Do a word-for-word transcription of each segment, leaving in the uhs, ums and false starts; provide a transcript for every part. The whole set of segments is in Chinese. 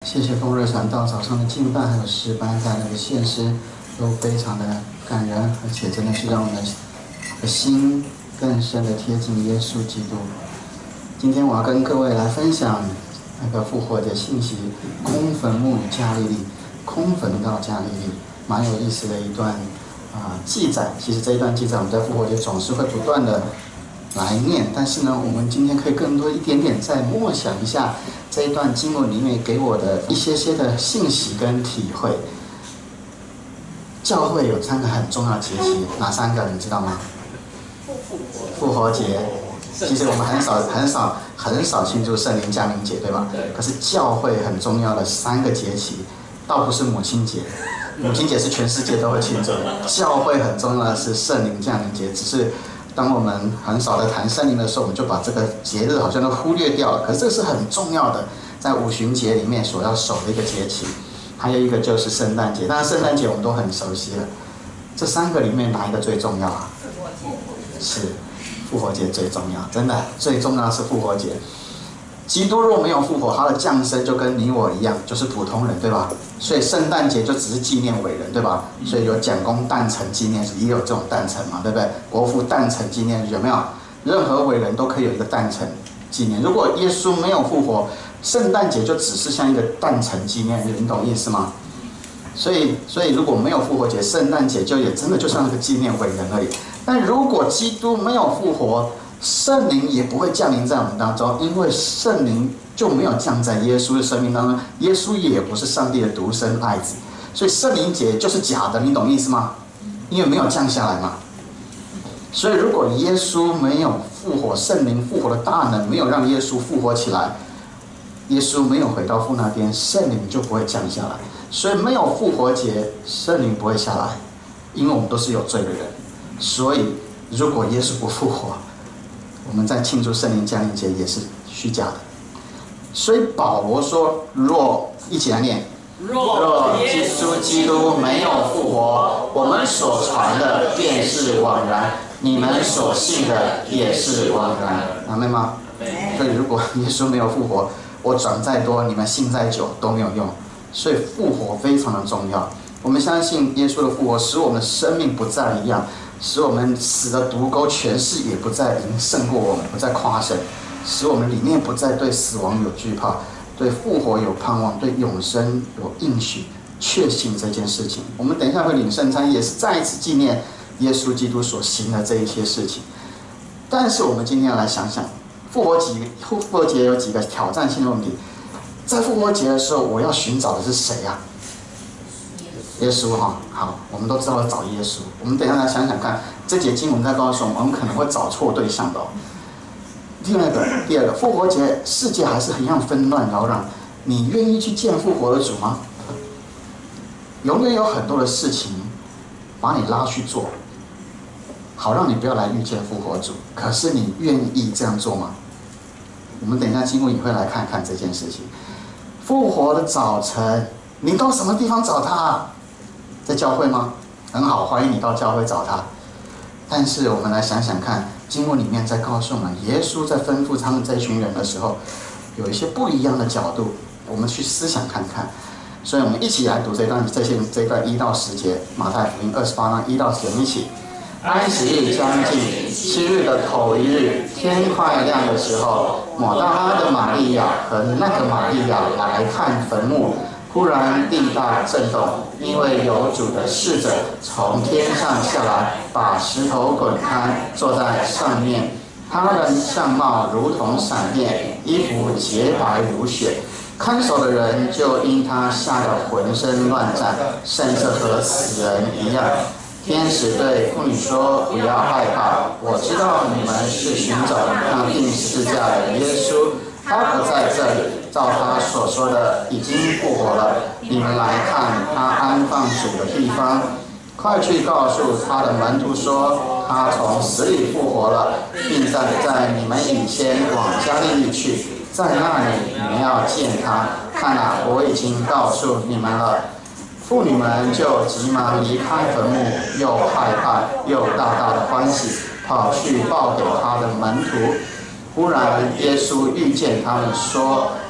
谢谢风热传道早上的敬拜还有诗班带来的献诗，都非常的感人，而且真的是让我们的心更深的贴近耶稣基督。今天我要跟各位来分享那个复活的信息，空坟墓与加利利，空坟到加利利，蛮有意思的一段啊、呃、记载。其实这一段记载我们在复活节总是会不断的来念，但是呢，我们今天可以更多一点点再默想一下这一段经文里面给我的一些些的信息跟体会。教会有三个很重要的节期，哪三个你知道吗？复活节。其实我们很少很少很少庆祝圣灵降临节，对吧？可是教会很重要的三个节期，倒不是母亲节，母亲节是全世界都会庆祝的。教会很重要的是圣灵降临节，只是当我们很少的谈圣灵的时候，我们就把这个节日好像都忽略掉了。可是这个是很重要的，在五旬节里面所要守的一个节期。还有一个就是圣诞节，当然圣诞节我们都很熟悉了。这三个里面哪一个最重要啊？是复活节最重要，真的最重要的是复活节。基督若没有复活，他的降生就跟你我一样，就是普通人，对吧？所以圣诞节就只是纪念伟人，对吧？所以有蒋公诞辰纪念日，也有这种诞辰嘛，对不对？国父诞辰纪念日有没有？任何伟人都可以有一个诞辰纪念。如果耶稣没有复活，圣诞节就只是像一个诞辰纪念日，你懂意思吗？所以，所以如果没有复活节，圣诞节就也真的就像一个纪念伟人而已。但如果基督没有复活，圣灵也不会降临在我们当中，因为圣灵就没有降在耶稣的生命当中，耶稣也不是上帝的独生爱子，所以圣灵节就是假的，你懂意思吗？因为没有降下来嘛。所以如果耶稣没有复活，圣灵复活的大能没有让耶稣复活起来，耶稣没有回到父那边，圣灵就不会降下来。所以没有复活节，圣灵不会下来，因为我们都是有罪的人。所以如果耶稣不复活，我们在庆祝圣灵降临节也是虚假的。所以保罗说，若一起来念，若耶稣基督没有复活，我们所传的便是枉然，你们所信的也是枉然。阿们吗？所以如果耶稣没有复活，我讲再多，你们信再久都没有用。所以复活非常的重要。我们相信耶稣的复活，使我们的生命不再一样，使我们死的毒钩权势也不再赢胜过我们，不再夸胜，使我们里面不再对死亡有惧怕，对复活有盼望，对永生有应许，确信这件事情。我们等一下会领圣餐，也是再一次纪念耶稣基督所行的这一些事情。但是我们今天要来想想，复活节复活节有几个挑战性的问题。在复活节的时候，我要寻找的是谁呀、啊？耶稣哈，好，我们都知道要找耶稣。我们等一下来想想看，这节经文在告诉我们，我们可能会找错对象的、哦。第二个，第二个，复活节世界还是很样纷乱扰攘，你愿意去见复活的主吗？永远有很多的事情把你拉去做，好让你不要来遇见复活主。可是你愿意这样做吗？我们等一下经文也会来看看这件事情。复活的早晨，你到什么地方找他、啊？在教会吗？很好，欢迎你到教会找他。但是我们来想想看，经文里面在告诉我们，耶稣在吩咐他们这群人的时候，有一些不一样的角度，我们去思想看看。所以我们一起来读这段这些这段一到十节，马太福音二十八章一到十节，一起。安息日将近，七日的头一日，天快亮的时候，抹大拉的玛利亚和那个玛利亚来看坟墓。忽然地大震动，因为有主的使者从天上下来，把石头滚开，坐在上面。他人相貌如同闪电，衣服洁白如雪。看守的人就因他吓得浑身乱颤，甚至和死人一样。天使对妇女说：“不要害怕，我知道你们是寻找那钉十字架的耶稣，他不在这里，照他所说的，已经复活了。你们来看他安放主的地方。快去告诉他的门徒说，他从死里复活了，并在在你们以前往加利利去，在那里你们要见他。看啊，我已经告诉你们了。”妇女们就急忙离开坟墓，又害怕又大大的欢喜，跑去报给他的门徒。忽然耶稣遇见他们，说：“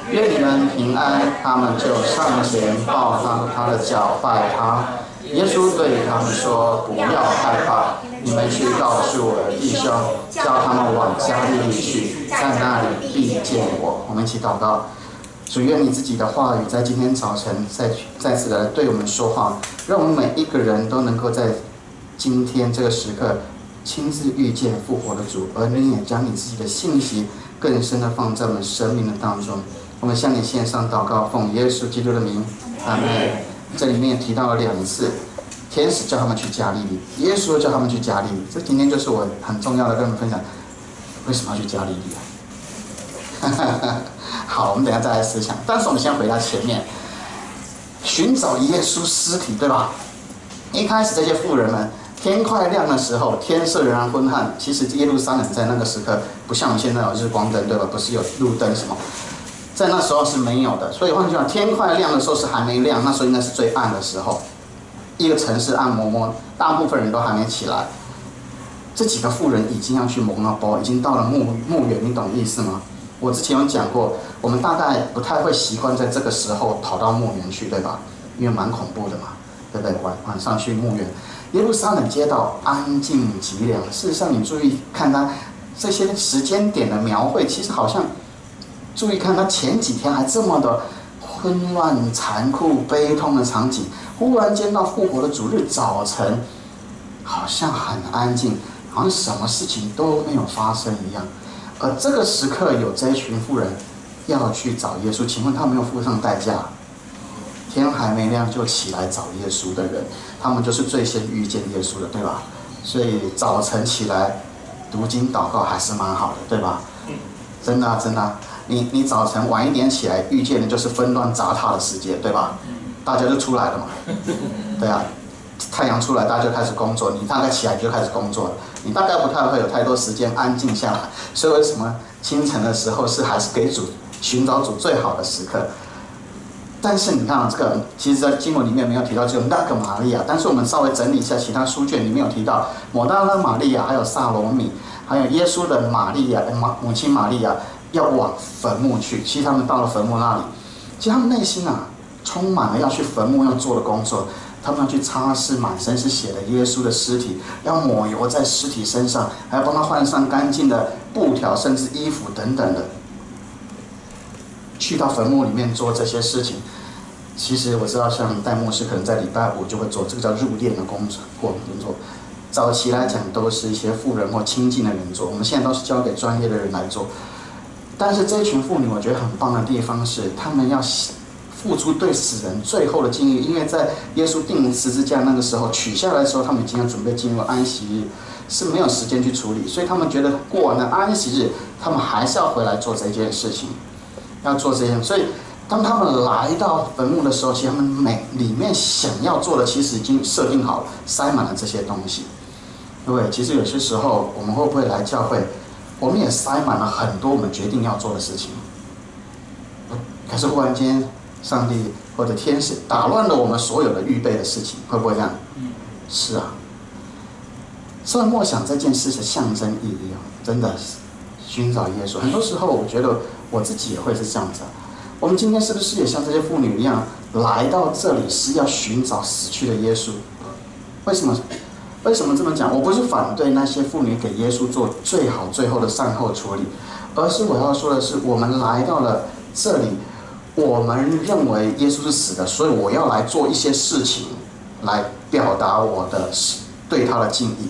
愿你们平安。他们就上前抱他他的脚拜他。耶稣对他们说：不要害怕，你们去告诉我的弟兄，叫他们往加利利去，在那里必见我。我们一起祷告。主，愿你自己的话语在今天早晨再再次的对我们说话，让我们每一个人都能够在今天这个时刻亲自遇见复活的主，而你也将你自己的信息更深的放在我们生命的当中。我们向你献上祷告，奉耶稣基督的名，阿门。这里面提到了两次，天使叫他们去加利利，耶稣叫他们去加利利。这今天就是我很重要的跟你们分享，为什么要去加利利啊？好，我们等一下再来思想。但是我们先回到前面，寻找耶稣尸体，对吧？一开始这些妇人们，天快亮的时候，天色仍然昏暗。其实耶路撒冷在那个时刻，不像我们现在有日光灯，对吧？不是有路灯什么，在那时候是没有的。所以换句话说，天快亮的时候是还没亮，那时候应该是最暗的时候。一个城市暗摸摸，大部分人都还没起来。这几个妇人已经要去蒙阿波，已经到了墓墓园，你懂意思吗？我之前有讲过，我们大概不太会习惯在这个时候跑到墓园去，对吧？因为蛮恐怖的嘛，对不对？晚晚上去墓园，耶路撒冷街道安静极了。事实上，你注意看它这些时间点的描绘，其实好像注意看它前几天还这么的混乱、残酷、悲痛的场景，忽然间到复活的主日早晨，好像很安静，好像什么事情都没有发生一样。而这个时刻有这一群妇人要去找耶稣，请问他们有付上代价？天还没亮就起来找耶稣的人，他们就是最先遇见耶稣的，对吧？所以早晨起来读经祷告还是蛮好的，对吧？真的啊，真的啊，你你早晨晚一点起来遇见的就是纷乱杂沓的世界，对吧？大家就出来了嘛，对啊。太阳出来，大家就开始工作。你大概起来就开始工作了，你大概不太会有太多时间安静下来。所以为什么清晨的时候是还是给主寻找主最好的时刻？但是你看啊，这个其实在经文里面没有提到只有那个玛利亚，但是我们稍微整理一下其他书卷里面有提到，抹大拉玛利亚，还有撒罗米，还有耶稣的玛利亚母亲玛利亚要往坟墓去。其实他们到了坟墓那里，其实他们内心啊充满了要去坟墓要做的工作。他们要去擦拭满身是血的耶稣的尸体，要抹油在尸体身上，还要帮他换上干净的布条，甚至衣服等等的。去到坟墓里面做这些事情，其实我知道，像戴牧师可能在礼拜五就会做，这个叫入殓的工作或工作。早期来讲，都是一些妇人或亲近的人做，我们现在都是交给专业的人来做。但是这一群妇女，我觉得很棒的地方是，他们要付出对死人最后的敬意，因为在耶稣钉十字架那个时候取下来的时候，他们已经要准备进入安息日，是没有时间去处理，所以他们觉得过完了安息日，他们还是要回来做这件事情，要做这件。所以当他们来到坟墓的时候，其实他们每里面想要做的，其实已经设定好了，塞满了这些东西。各位，其实有些时候我们会不会来教会，我们也塞满了很多我们决定要做的事情，可是忽然间。上帝或者天使打乱了我们所有的预备的事情，会不会这样？是啊。所以默想这件事的象征意义啊，真的是寻找耶稣。很多时候，我觉得我自己也会是这样子、啊。我们今天是不是也像这些妇女一样，来到这里是要寻找死去的耶稣？为什么？为什么这么讲？我不是反对那些妇女给耶稣做最好最后的善后处理，而是我要说的是，我们来到了这里。我们认为耶稣是死的，所以我要来做一些事情，来表达我的对他的敬意。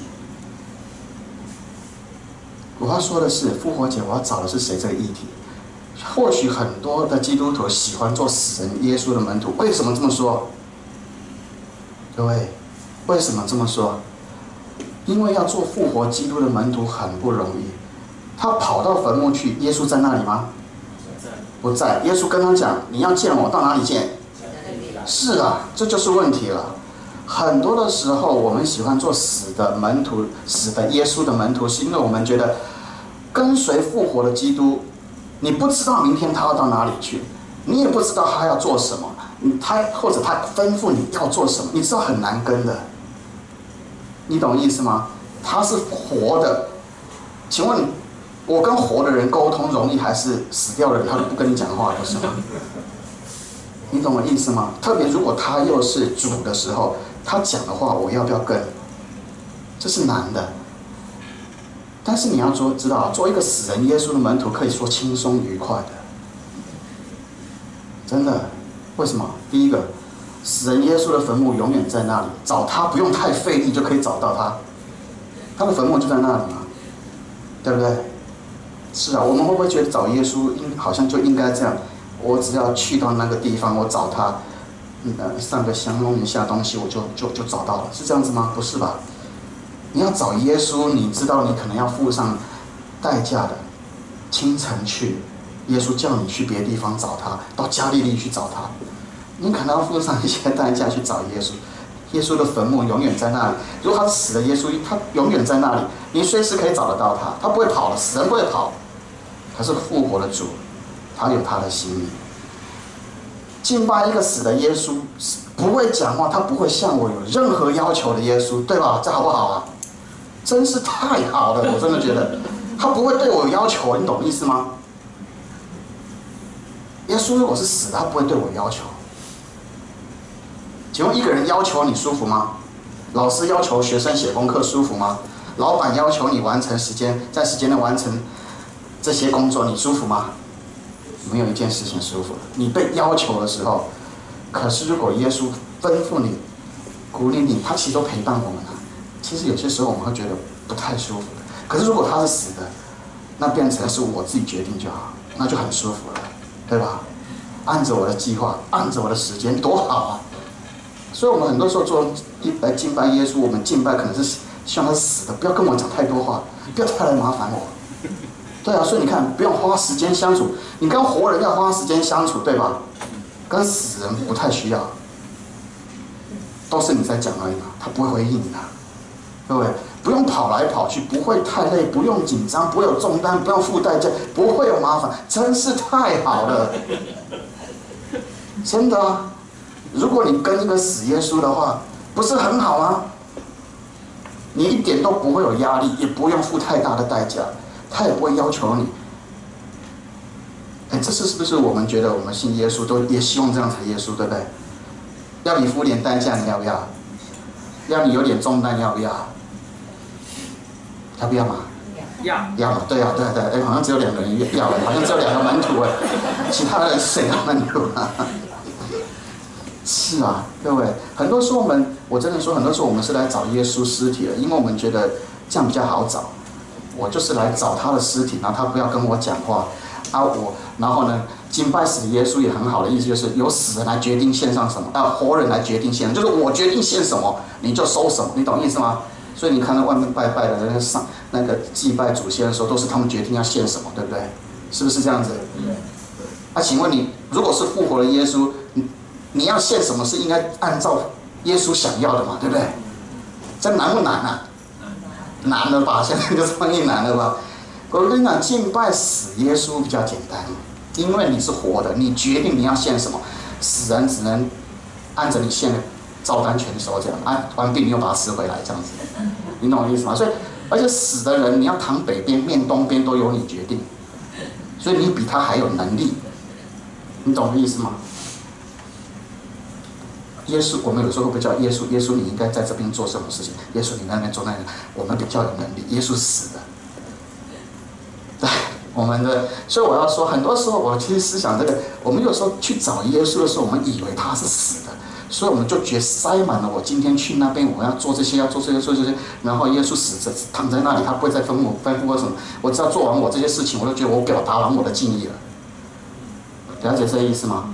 我要说的是，复活节我要找的是谁这个议题。或许很多的基督徒喜欢做死人耶稣的门徒，为什么这么说？各位，为什么这么说？因为要做复活基督的门徒很不容易。他跑到坟墓去，耶稣在那里吗？不在。耶稣跟他讲：“你要见我，到哪里见？”是啊，这就是问题了。很多的时候，我们喜欢做死的门徒，死的耶稣的门徒，是因为我们觉得跟随复活的基督，你不知道明天他要到哪里去，你也不知道他要做什么，他或者他吩咐你要做什么，你知道很难跟的。你懂意思吗？他是活的，请问我跟活的人沟通容易，还是死掉的人他都不跟你讲话，不是吗？你懂我意思吗？特别如果他又是主的时候，他讲的话我要不要跟？这是难的。但是你要做知道，做一个死人耶稣的门徒，可以说轻松愉快的，真的。为什么？第一个，死人耶稣的坟墓永远在那里，找他不用太费力就可以找到他，他的坟墓就在那里嘛，对不对？是啊，我们会不会觉得找耶稣应好像就应该这样？我只要去到那个地方，我找他，呃，上个香弄一下东西，我就就就找到了，是这样子吗？不是吧？你要找耶稣，你知道你可能要付上代价的。清晨去，耶稣叫你去别的地方找他，到加利利去找他，你可能要付上一些代价去找耶稣。耶稣的坟墓永远在那里。如果他死了，耶稣他永远在那里，你随时可以找得到他，他不会跑了，死人不会跑。他是复活的主，他有他的心意。敬拜一个死的耶稣，不会讲话，他不会向我有任何要求的耶稣，对吧？这好不好啊？真是太好了，我真的觉得他不会对我有要求，你懂意思吗？耶稣如果是死的，他不会对我有要求。请问一个人要求你舒服吗？老师要求学生写功课舒服吗？老板要求你完成时间，在时间内完成这些工作，你舒服吗？没有一件事情舒服的。你被要求的时候，可是如果耶稣吩咐你、鼓励你，他其实都陪伴我们啊。其实有些时候我们会觉得不太舒服的。可是如果他是死的，那变成是我自己决定就好，那就很舒服了，对吧？按着我的计划，按着我的时间，多好啊！所以我们很多时候做来敬拜耶稣，我们敬拜可能是希望他是死的，不要跟我讲太多话，不要太来麻烦我。对啊，所以你看，不用花时间相处。你跟活人要花时间相处，对吧？跟死人不太需要，都是你在讲而已嘛，他不会回应你的，对不对？不用跑来跑去，不会太累，不用紧张，不会有重担，不用付代价，不会有麻烦，真是太好了，真的啊！如果你跟一个死耶稣的话，不是很好吗？你一点都不会有压力，也不用付太大的代价。他也不会要求你，哎，这是是不是我们觉得我们信耶稣都也希望这样才耶稣，对不对？要你付点代价，你要不要？要你有点重担，要不要？要不要嘛？ 要。 要嘛？对啊，对啊对啊，哎，好像只有两个人要，好像只有两个门徒哎，其他的人谁要门徒啊？是啊，各位，很多时候我们，我真的说，很多时候我们是来找耶稣尸体的，因为我们觉得这样比较好找。我就是来找他的尸体，然后他不要跟我讲话，啊我，然后呢，敬拜死耶稣也很好的意思，就是由死人来决定献上什么，啊活人来决定献，就是我决定献什么，你就收什么，你懂意思吗？所以你看到外面拜拜的那个上那个祭拜祖先的时候，都是他们决定要献什么，对不对？是不是这样子？啊，请问你，如果是复活的耶稣，你你要献什么是应该按照耶稣想要的嘛，对不对？这难不难啊？难了吧？现在就这么一难了吧？我跟你讲，敬拜死耶稣比较简单，因为你是活的，你决定你要献什么，死人只能按着你献的照单全收，这样按完毕你又把它吃回来，这样子，你懂我意思吗？所以，而且死的人你要躺北边、面东边都由你决定，所以你比他还有能力，你懂我意思吗？耶稣，我们有时候会不会叫耶稣？耶稣，你应该在这边做什么事情？耶稣，你那边做那个，我们比较有能力。耶稣死的，对，我们的，所以我要说，很多时候我其实思想这个，我们有时候去找耶稣的时候，我们以为他是死的，所以我们就觉得塞满了。我今天去那边，我要做这些，要做这些，做这些，然后耶稣死着躺在那里，他不会再吩咐吩咐我什么。我只要做完我这些事情，我就觉得我表达完我的敬意了。了解这个意思吗？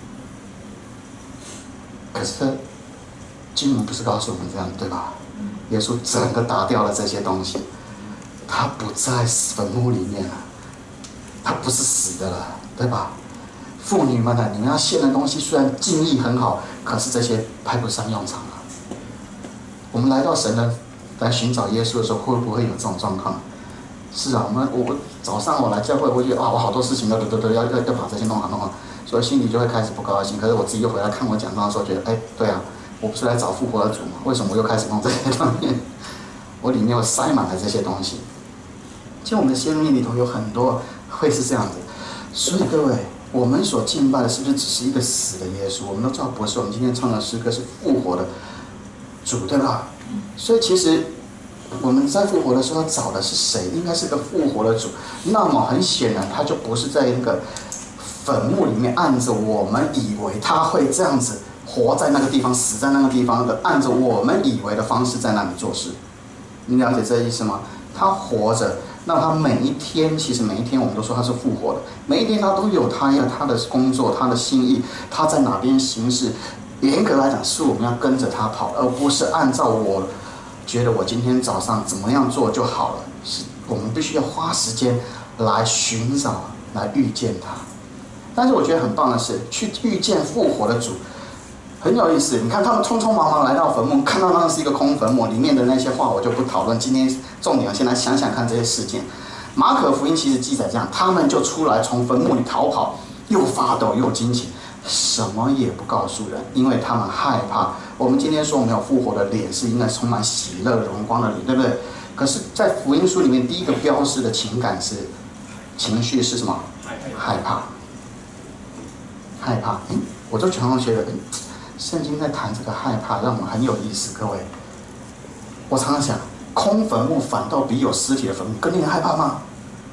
可是，经文不是告诉我们这样，对吧？耶稣整个打掉了这些东西，他不在坟墓里面了，他不是死的了，对吧？妇女们呢，你们要献的东西虽然敬意很好，可是这些派不上用场了。我们来到神的来寻找耶稣的时候，会不会有这种状况？是啊，我们我早上我来教会，我觉得啊，我好多事情都都都要要要把这些弄好弄好。所以心里就会开始不高兴，可是我自己又回来看我讲章的时候，觉得，哎，对啊，我不是来找复活的主吗？为什么我又开始弄这些东西？我里面又塞满了这些东西。 其实我们的生命里头有很多会是这样子，所以各位，我们所敬拜的是不是只是一个死的耶稣？我们都知道不是，我们今天唱的诗歌是复活的主，对吧？所以其实我们在复活的时候找的是谁？应该是个复活的主。那么很显然，他就不是在那个坟墓里面按着我们以为他会这样子活在那个地方、死在那个地方的，按着我们以为的方式在那里做事。你了解这个意思吗？他活着，那他每一天，其实每一天我们都说他是复活的，每一天他都有他要他的工作、他的心意，他在哪边行事。严格来讲，是我们要跟着他跑，而不是按照我觉得我今天早上怎么样做就好了。是我们必须要花时间来寻找、来遇见他。但是我觉得很棒的是，去遇见复活的主。很有意思，你看他们匆匆忙忙来到坟墓，看到那是一个空坟墓，里面的那些话我就不讨论。今天重点先来想想看这些事件。马可福音其实记载这样，他们就出来从坟墓里逃跑，又发抖又惊奇，什么也不告诉人，因为他们害怕。我们今天说我们有复活的脸是应该充满喜乐荣光的脸，对不对？可是，在福音书里面，第一个标示的情感是情绪是什么？害怕，害怕。嗯，我就常常觉得，嗯。圣经在谈这个害怕，让我们很有意思。各位，我常常想，空坟墓反倒比有尸体的坟墓更令人害怕吗？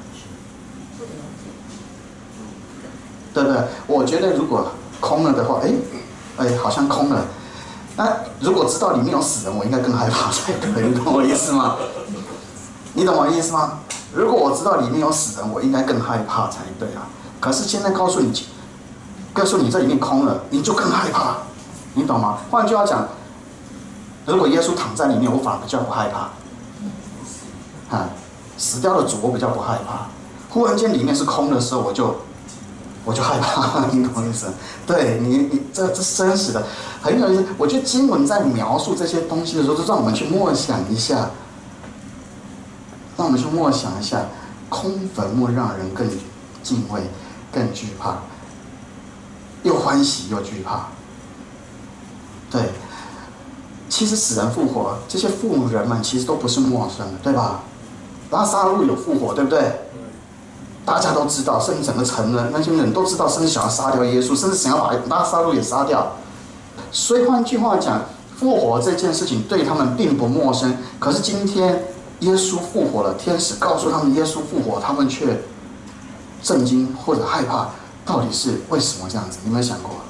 对不对？我觉得如果空了的话，哎，哎，好像空了。那如果知道里面有死人，我应该更害怕才对。你懂我意思吗？你懂我意思吗？如果我知道里面有死人，我应该更害怕才对啊。可是现在告诉你，告诉你这里面空了，你就更害怕。你懂吗？换句话讲，如果耶稣躺在里面，我反而比较不害怕。啊，死掉的主我比较不害怕。忽然间里面是空的时候，我就我就害怕，你懂我意思？对你，你这这真实的很有意思。我觉得经文在描述这些东西的时候，就让我们去默想一下，让我们去默想一下，空坟墓让人更敬畏、更惧怕，又欢喜又惧怕。对，其实死人复活，这些富人们其实都不是陌生的，对吧？拉撒路有复活，对不对？大家都知道，甚至整个城的那些人都知道，甚至想要杀掉耶稣，甚至想要把拉撒路也杀掉。所以换句话讲，复活这件事情对他们并不陌生。可是今天耶稣复活了，天使告诉他们耶稣复活，他们却震惊或者害怕，到底是为什么这样子？你有没有想过？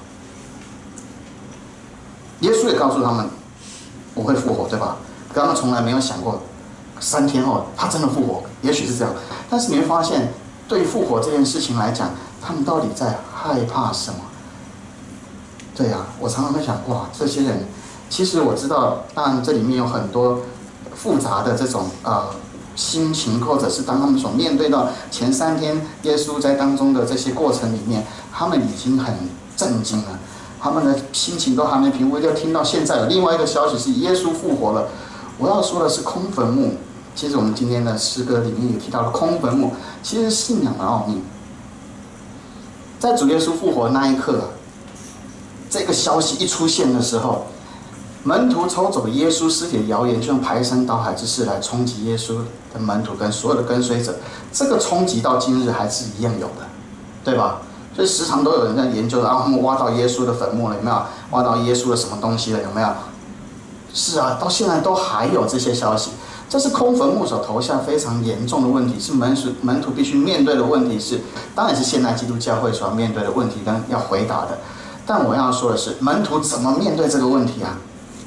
耶稣也告诉他们，我会复活，对吧？可他们从来没有想过，三天后他真的复活，也许是这样。但是你会发现，对于复活这件事情来讲，他们到底在害怕什么？对呀、啊，我常常会想，哇，这些人，其实我知道，当然这里面有很多复杂的这种呃心情，或者是当他们所面对到前三天耶稣在当中的这些过程里面，他们已经很震惊了。他们的心情都还没平复，就听到现在有另外一个消息是耶稣复活了。我要说的是空坟墓。其实我们今天的诗歌里面也提到了空坟墓，其实是信仰的奥秘。在主耶稣复活那一刻，这个消息一出现的时候，门徒抽走耶稣尸体的谣言，就用排山倒海之势来冲击耶稣的门徒跟所有的跟随者。这个冲击到今日还是一样有的，对吧？所以时常都有人在研究，然后他们挖到耶稣的坟墓了，有没有？挖到耶稣的什么东西了，有没有？是啊，到现在都还有这些消息。这是空坟墓所投下非常严重的问题，是门徒门徒必须面对的问题是，当然是现代基督教会所要面对的问题跟要回答的。但我要说的是，门徒怎么面对这个问题啊？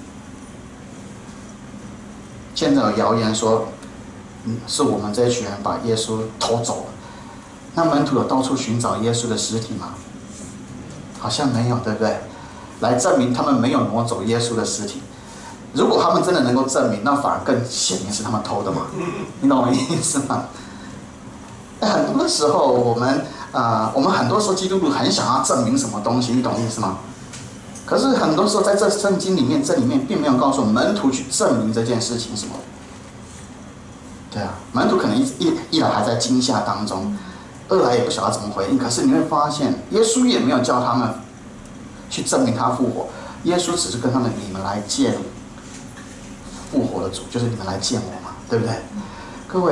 现在有谣言说，嗯，是我们这一群人把耶稣偷走了。那门徒有到处寻找耶稣的尸体吗？好像没有，对不对？来证明他们没有挪走耶稣的尸体。如果他们真的能够证明，那反而更显明是他们偷的嘛？你懂我意思吗？很多的时候，我们啊、呃，我们很多时候基督徒很想要证明什么东西，你懂意思吗？可是很多时候在这圣经里面，这里面并没有告诉我们门徒去证明这件事情什么。对啊，门徒可能一一一来还在惊吓当中。二来也不晓得怎么回应，可是你会发现，耶稣也没有叫他们去证明他复活，耶稣只是跟他们：你们来见复活的主，就是你们来见我嘛，对不对？各位，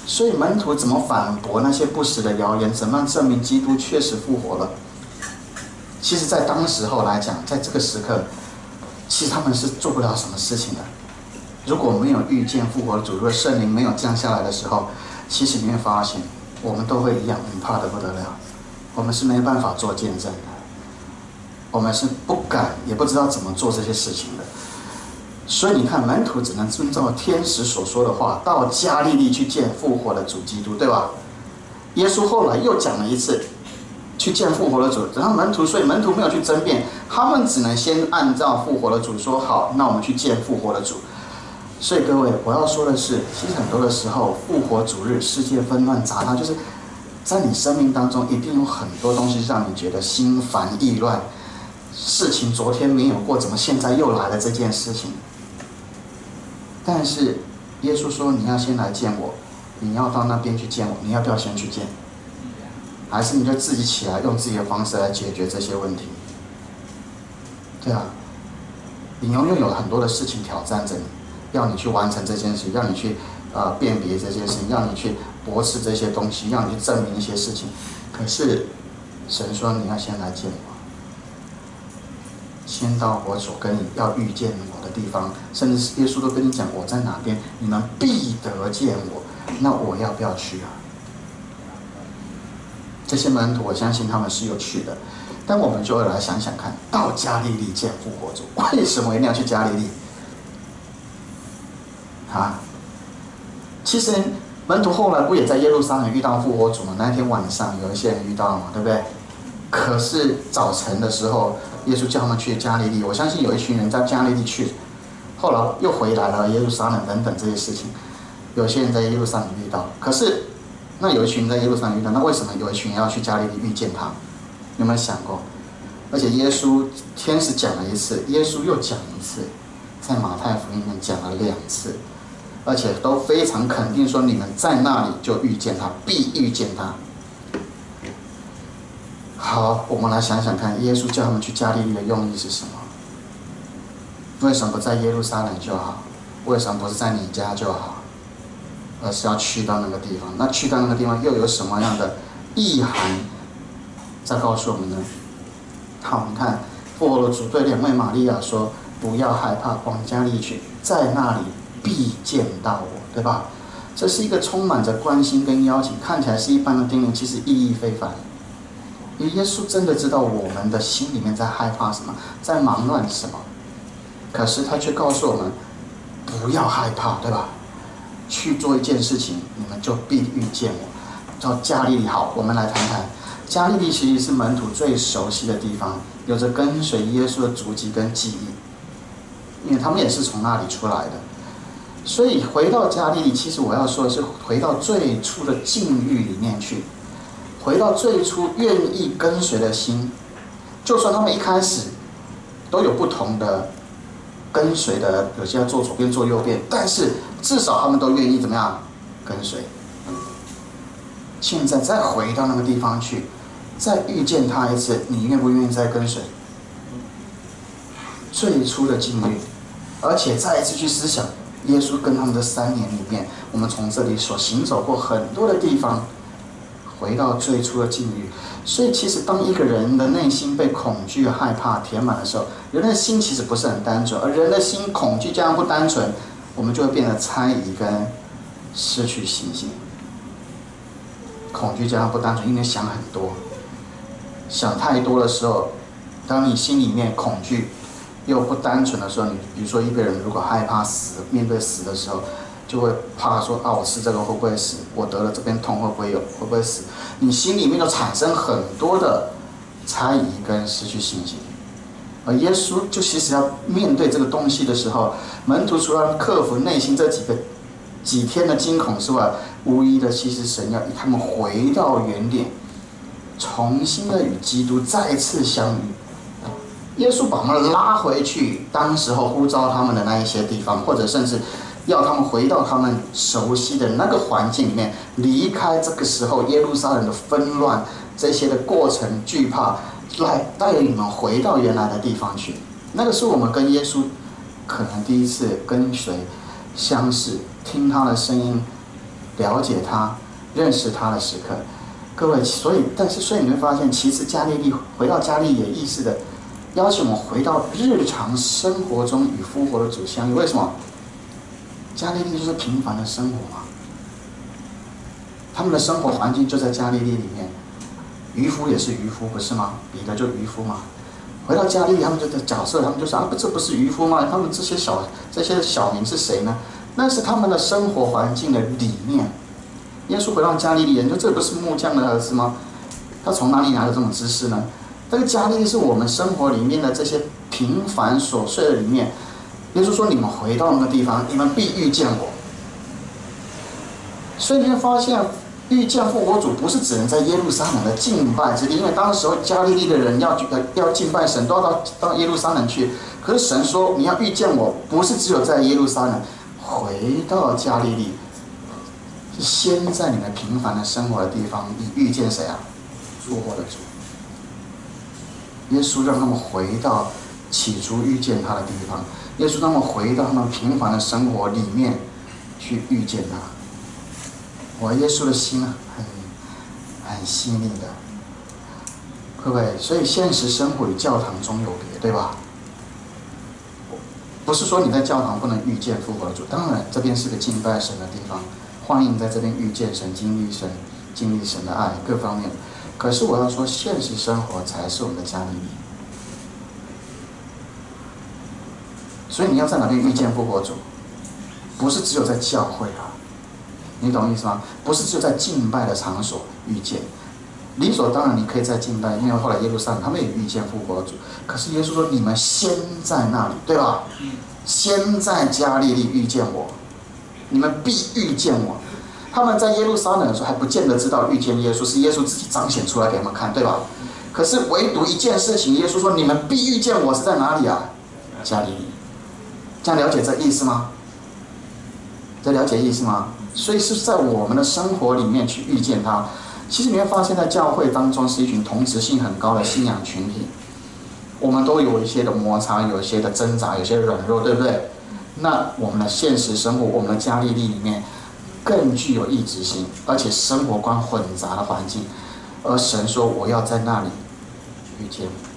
所以门徒怎么反驳那些不实的谣言？怎么样证明基督确实复活了？其实，在当时候来讲，在这个时刻，其实他们是做不了什么事情的。如果没有遇见复活的主，如果圣灵没有降下来的时候，其实你会发现，我们都会一样，很怕得不得了。我们是没办法做见证的，我们是不敢，也不知道怎么做这些事情的。所以你看，门徒只能遵照天使所说的话，到加利利去见复活的主基督，对吧？耶稣后来又讲了一次，去见复活的主，然后门徒，所以门徒没有去争辩，他们只能先按照复活的主说好，那我们去见复活的主。所以各位，我要说的是，其实很多的时候，复活主日，世界纷乱杂沓，就是在你生命当中，一定有很多东西让你觉得心烦意乱，事情昨天没有过，怎么现在又来了这件事情？但是耶稣说，你要先来见我，你要到那边去见我，你要不要先去见？还是你就自己起来用自己的方式来解决这些问题？对啊，你永远有很多的事情挑战着你，要你去完成这件事，要你去呃辨别这些事情，要你去驳斥这些东西，让你去证明一些事情。可是神说你要先来见我，先到我所跟你要遇见我的地方，甚至是耶稣都跟你讲我在哪边，你们必得见我。那我要不要去啊？这些门徒，我相信他们是有去的，但我们就会来想想看，到加利利见复活主，为什么一定要去加利利？啊，其实门徒后来不也在耶路撒冷遇到复活主吗？那天晚上有一些人遇到了嘛，对不对？可是早晨的时候，耶稣叫他们去加利利，我相信有一群人在加利利去，后来又回来了耶路撒冷等等这些事情，有些人在耶路撒冷遇到，可是那有一群人在耶路撒冷遇到，那为什么有一群人要去加利利遇见他？有没有想过？而且耶稣天使讲了一次，耶稣又讲一次，在马太福音里面讲了两次，而且都非常肯定说你们在那里就遇见他，必遇见他。好，我们来想想看，耶稣叫他们去加利利的用意是什么？为什么不在耶路撒冷就好？为什么不是在你家就好？而是要去到那个地方？那去到那个地方又有什么样的意涵在告诉我们呢？好，你看复活的主对两位玛利亚说：“不要害怕，往加利利去，在那里必见到我。”对吧？这是一个充满着关心跟邀请，看起来是一般的叮咛，其实意义非凡。因为耶稣真的知道我们的心里面在害怕什么，在忙乱什么，可是他却告诉我们不要害怕，对吧？去做一件事情，你们就必遇见我。叫加利利。好，我们来谈谈加利利，其实是门徒最熟悉的地方，有着跟随耶稣的足迹跟记忆，因为他们也是从那里出来的。所以回到加利利，其实我要说的是回到最初的境遇里面去，回到最初愿意跟随的心。就算他们一开始都有不同的跟随的，有些要做左边做右边，但是至少他们都愿意怎么样跟随。现在再回到那个地方去，再遇见他一次，你愿不愿意再跟随最初的境遇？而且再一次去思想耶稣跟他们的三年里面，我们从这里所行走过很多的地方，回到最初的境遇。所以其实当一个人的内心被恐惧害怕填满的时候，人的心其实不是很单纯，而人的心恐惧加上不单纯，我们就会变得猜疑跟失去信心。恐惧加上不单纯，因为想很多，想太多的时候，当你心里面恐惧又不单纯的时候，你比如说一个人如果害怕死，面对死的时候，就会怕说啊，我吃这个会不会死？我得了这边痛会不会有？会不会死？你心里面就产生很多的猜疑跟失去信心。而耶稣就其实要面对这个东西的时候，门徒除了克服内心这几个几天的惊恐之外，无疑的其实神要他们回到原点，重新的与基督再次相遇。耶稣把他们拉回去当时候呼召他们的那一些地方，或者甚至要他们回到他们熟悉的那个环境里面，离开这个时候耶路撒冷的纷乱，这些的过程惧怕，来带领你们回到原来的地方去。那个是我们跟耶稣可能第一次跟随相识，听他的声音， 了解他、认识他的时刻。各位，所以但是所以你会发现，其实加利利回到加利利也意识的邀请我们回到日常生活中与复活的主相遇。为什么？加利利就是平凡的生活嘛，他们的生活环境就在加利利里面。渔夫也是渔夫，不是吗？彼得就渔夫嘛。回到加利利，他们就的角色，他们就说啊，不，这不是渔夫吗？他们这些小这些小民是谁呢？那是他们的生活环境的理念。耶稣回到加利利人，就这不是木匠的儿子吗？他从哪里来的这种知识呢？这个加利利是我们生活里面的这些平凡琐碎的里面。耶稣说：“你们回到那个地方，你们必遇见我。”所以你会发现，遇见复活主不是只能在耶路撒冷的敬拜之地，因为当时候加利利的人要要敬拜神，都要到到耶路撒冷去。可是神说，你要遇见我，不是只有在耶路撒冷，回到加利利，是先在你们平凡的生活的地方，你遇见谁啊？复活的主。耶稣让他们回到起初遇见他的地方，耶稣让他们回到他们平凡的生活里面去遇见他。我耶稣的心很很细腻的，各位，所以现实生活与教堂中有别，对吧？不是说你在教堂不能遇见复活主，当然这边是个敬拜神的地方，欢迎在这边遇见神、经历神、经历神的爱各方面。可是我要说，现实生活才是我们的加利利。所以你要在哪边遇见复活主，不是只有在教会啊。你懂意思吗？不是只有在敬拜的场所遇见，理所当然你可以在敬拜，因为后来耶路撒冷他们也遇见复活主。可是耶稣说：“你们先在那里，对吧？先在加利利遇见我，你们必遇见我。”他们在耶路撒冷的时候还不见得知道遇见耶稣，是耶稣自己彰显出来给他们看，对吧？可是唯独一件事情，耶稣说：“你们必遇见我，是在哪里啊？加利利。”这样了解这意思吗？这了解意思吗？所以是在我们的生活里面去遇见他。其实你会发现在教会当中是一群同质性很高的信仰群体，我们都有一些的摩擦，有一些的挣扎，有些软弱，对不对？那我们的现实生活，我们的加利利里面更具有异质性，而且生活观混杂的环境，而神说我要在那里遇见你。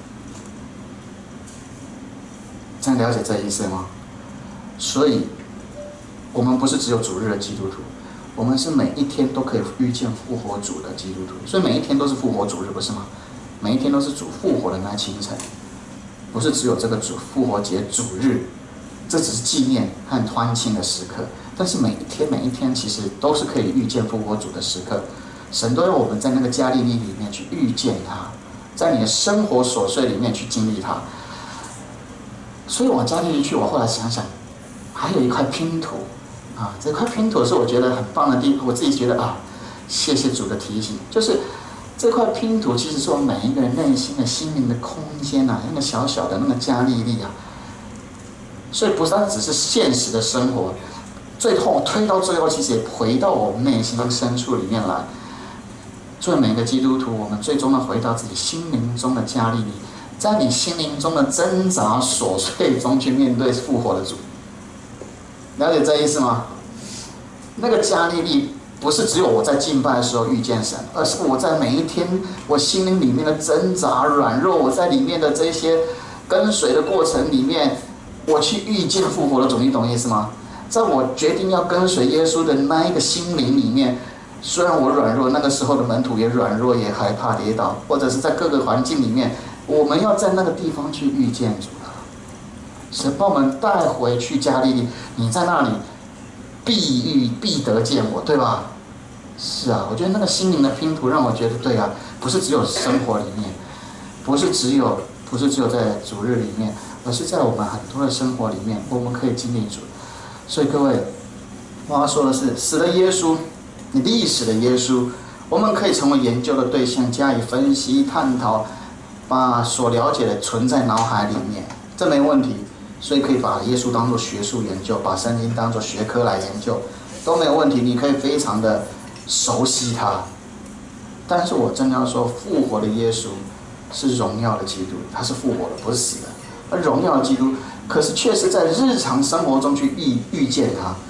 这样了解这意思吗？所以我们不是只有主日的基督徒，我们是每一天都可以遇见复活主的基督徒，所以每一天都是复活主日，不是吗？每一天都是主复活的那清晨，不是只有这个主复活节主日，这只是纪念和欢庆的时刻。但是每一天每一天其实都是可以遇见复活主的时刻，神都让我们在那个加利利里面去遇见他，在你的生活琐碎里面去经历他。所以往加利利去，我后来想想，还有一块拼图。啊，这块拼图是我觉得很棒的地方，我自己觉得啊，谢谢主的提醒，就是这块拼图其实是我们每一个人内心的心灵的空间啊，那个小小的那个加利利啊，所以不是它只是现实的生活，最后推到最后，其实也回到我们内心深处里面来。作为每个基督徒，我们最终的回到自己心灵中的加利利，在你心灵中的挣扎琐碎中去面对复活的主。了解这意思吗？那个加利利不是只有我在敬拜的时候遇见神，而是我在每一天我心灵里面的挣扎软弱，我在里面的这些跟随的过程里面，我去遇见复活的主，你懂意思吗？在我决定要跟随耶稣的那一个心灵里面，虽然我软弱，那个时候的门徒也软弱，也害怕跌倒，或者是在各个环境里面，我们要在那个地方去遇见主。神把我们带回去加利利，你在那里必遇必得见我，对吧？是啊，我觉得那个心灵的拼图让我觉得对啊，不是只有生活里面，不是只有不是只有在主日里面，而是在我们很多的生活里面，我们可以经历主。所以各位，我要说的是，死的耶稣，历史的耶稣，我们可以成为研究的对象，加以分析探讨，把所了解的存在脑海里面，这没问题。所以可以把耶稣当作学术研究，把圣经当作学科来研究，都没有问题。你可以非常的熟悉它。但是我真的要说，复活的耶稣是荣耀的基督，他是复活的，不是死的。而荣耀的基督，可是确实在日常生活中去遇遇见他。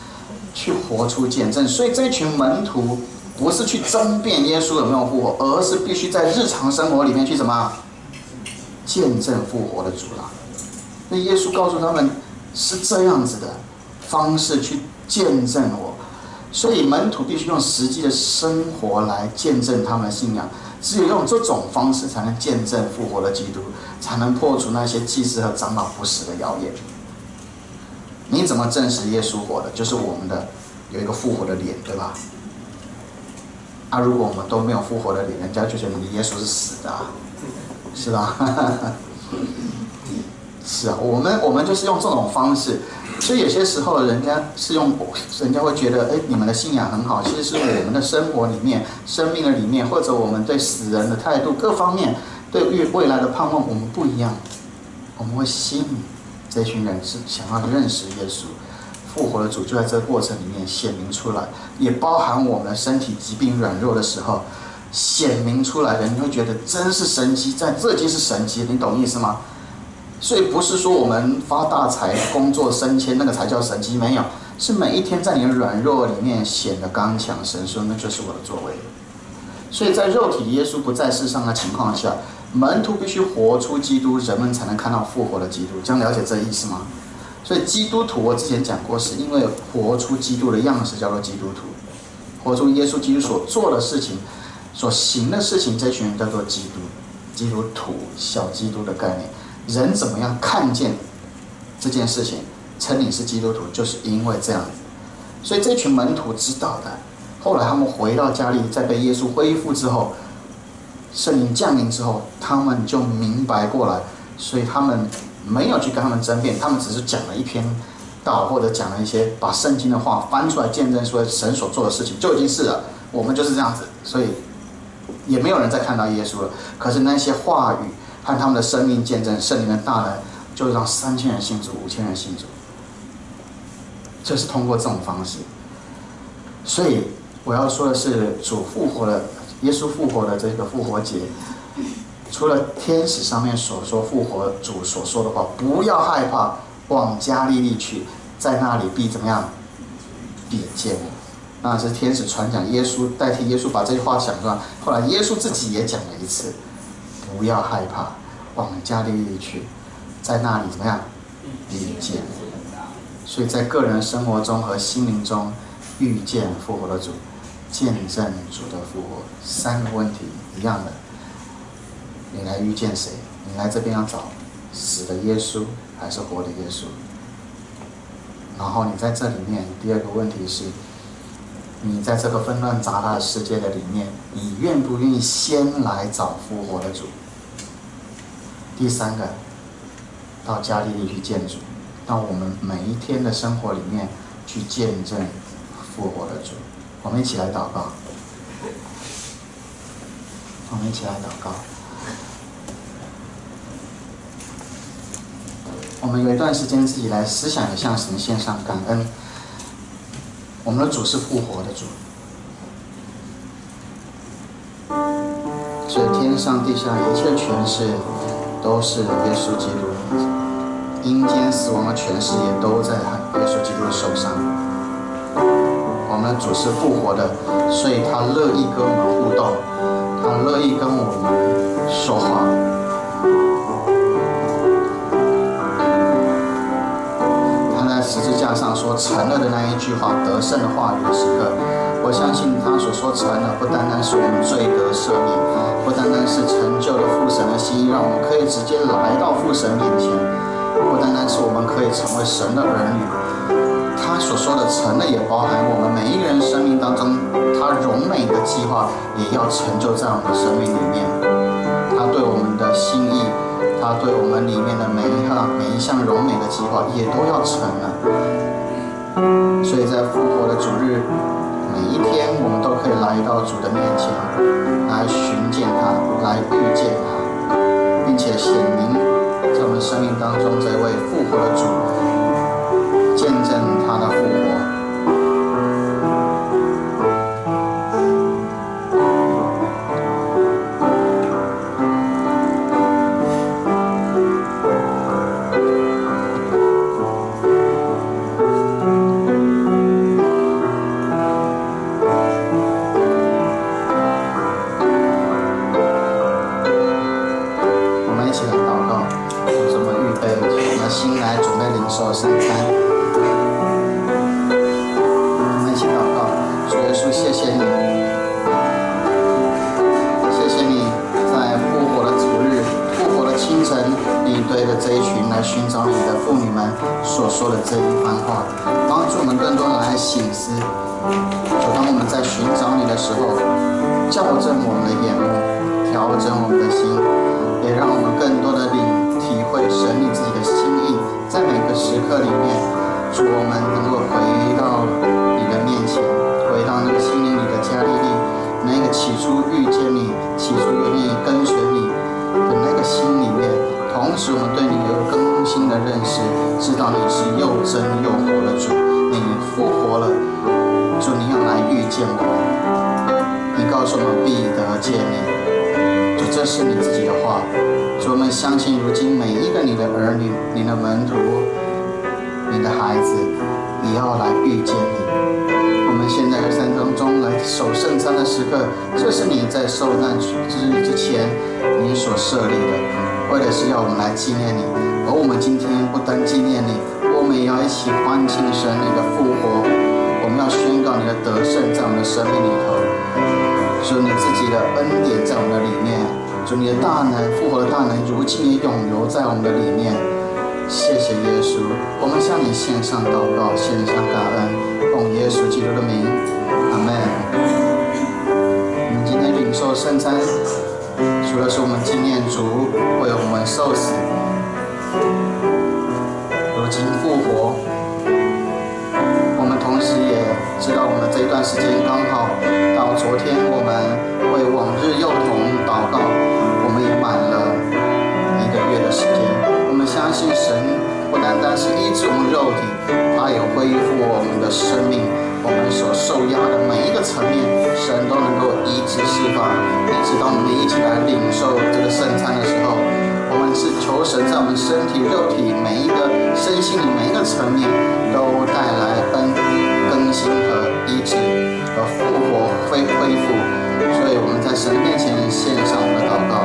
去活出见证。所以这群门徒不是去争辩耶稣有没有复活，而是必须在日常生活里面去什么见证复活的主啦。那耶稣告诉他们是这样子的方式去见证我，所以门徒必须用实际的生活来见证他们的信仰。只有用这种方式，才能见证复活的基督，才能破除那些祭司和长老不实的谣言。你怎么证实耶稣活的？就是我们的有一个复活的脸，对吧？啊，如果我们都没有复活的脸，人家就觉得你耶稣是死的、啊，是吧？是啊，我们我们就是用这种方式。所以有些时候，人家是用，人家会觉得，哎，你们的信仰很好，其实是我们的生活里面、生命的里面，或者我们对死人的态度各方面，对未来的盼望，我们不一样。我们会吸引这群人是想要认识耶稣，复活的主就在这个过程里面显明出来，也包含我们的身体疾病软弱的时候显明出来的，你会觉得真是神迹，在这就是神迹，你懂意思吗？所以不是说我们发大财、工作升迁那个才叫神迹，没有，是每一天在你的软弱里面显得刚强。神说那就是我的作为。所以在肉体耶稣不在世上的情况下，门徒必须活出基督，人们才能看到复活的基督。这样了解这意思吗？所以基督徒我之前讲过，是因为活出基督的样式叫做基督徒，活出耶稣基督所做的事情、所行的事情，这群人叫做基督、基督徒、小基督的概念。人怎么样看见这件事情，称你是基督徒，就是因为这样子。所以这群门徒知道的。后来他们回到家里，在被耶稣恢复之后，圣灵降临之后，他们就明白过来，所以他们没有去跟他们争辩，他们只是讲了一篇道，或者讲了一些把圣经的话翻出来见证说神所做的事情就已经是了，我们就是这样子，所以也没有人再看到耶稣了。可是那些话语和他们的生命见证圣灵的大能，就让三千人信主，五千人信主，这是通过这种方式。所以我要说的是，主复活的，耶稣复活的这个复活节，除了天使上面所说复活主所说的话，不要害怕，往加利利去，在那里必怎么样？必见我。那是天使传讲耶稣，代替耶稣把这句话讲出来。后来耶稣自己也讲了一次，不要害怕，往加利利去，在那里怎么样？必见我。所以在个人生活中和心灵中遇见复活的主，见证主的复活，三个问题一样的。你来遇见谁？你来这边要找死的耶稣还是活的耶稣？然后你在这里面，第二个问题是，你在这个纷乱杂沓的世界的里面，你愿不愿意先来找复活的主？第三个，到加利利去见主，到我们每一天的生活里面去见证复活的主。我们一起来祷告，我们一起来祷告。我们有一段时间自己来思想，向神献上感恩。我们的主是复活的主，所以天上地下一切权势都是耶稣基督，阴间死亡的权势也都在耶稣基督的手上。我们的主是复活的，所以他乐意跟我们互动，他乐意跟我们说话。十字架上说成了的那一句话，得胜的话语的时刻，我相信他所说成了，不单单是我们罪得赦免，不单单是成就了父神的心意，让我们可以直接来到父神面前，不单单是我们可以成为神的儿女，他所说的成了，也包含我们每一个人生命当中，他荣美的计划也要成就在我们的生命里面，他对我们的心意，他对我们里面的每一项每一项荣美的计划也都要成了。所以在复活的主日，每一天我们都可以来到主的面前，来寻见他，来遇见他，并且显明在我们生命当中这位复活的主，见证他的复活。 进来准备领受圣餐。我们一起祷告，主耶稣，谢谢你，谢谢你在复活的主日、复活的清晨，你对着这一群来寻找你的妇女们所说的这一番话，帮助我们更多人来省思。就当我们在寻找你的时候，校正我们的眼目，调整我们的心，也让我们更多的领体会神你自己的心意，在每个时刻里面，主我们能够回到你的面前，回到那个心灵里的加利利，那个起初遇见你、起初愿意跟随你的那个心里面。同时，我们对你有更新的认识，知道你是又真又活的主，你复活了，主你要来遇见我们，你告诉我们必得见你，主这是你自己的话，主我们相信如今每一个你的儿女、你的门徒、你的孩子，也要来遇见你。我们现在在三当中来守圣餐的时刻，这是你在受难之日之前你所设立的，为的是要我们来纪念你。而我们今天不单纪念你，我们也要一起欢庆神你的复活，我们要宣告你的得胜在我们的生命里头，主你自己的恩典在我们的里面，主你的大能复活的大能如今也永留在我们的里面。谢谢耶稣，我们向你献上祷告，献上感恩，奉耶稣基督的名，阿们。我们今天领受圣餐，除了是我们纪念主为我们受死，如今复活，我们同时也知道我们这一段时间刚好到昨天，我们为往日幼童祷告，我们也满了一个月的时间。我们相信神不单单是医治我们肉体，他也恢复我们的生命，我们所受压的每一个层面，神都能够医治释放。一直到我们一起来领受这个圣餐的时候，我们是求神在我们身体、肉体每一个身心里每一个层面都带来恩更新和医治和复活恢恢复。所以我们在神面前献上我们的祷告。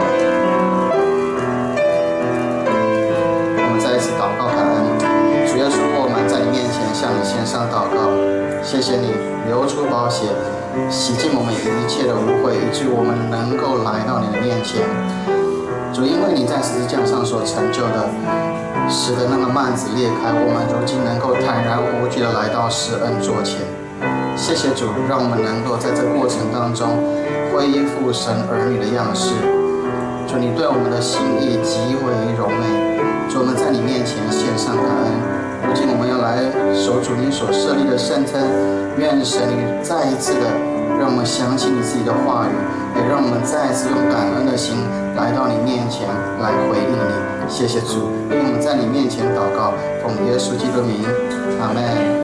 再一次祷告感恩，主耶稣，我们在你面前向你献上祷告，谢谢你流出宝血，洗净我们一切的污秽，以致我们能够来到你的面前。主，因为你在十字架上所成就的，使得那个幔子裂开，我们如今能够坦然无惧的来到施恩座前。谢谢主，让我们能够在这过程当中恢复神儿女的样式。主，你对我们的心意极为柔美。主，我们在你面前献上感恩。如今我们要来守主你所设立的圣餐，愿神你再一次的让我们想起你自己的话语，也让我们再一次用感恩的心来到你面前来回应你。谢谢主，因为我们在你面前祷告，奉耶稣基督的名，阿们。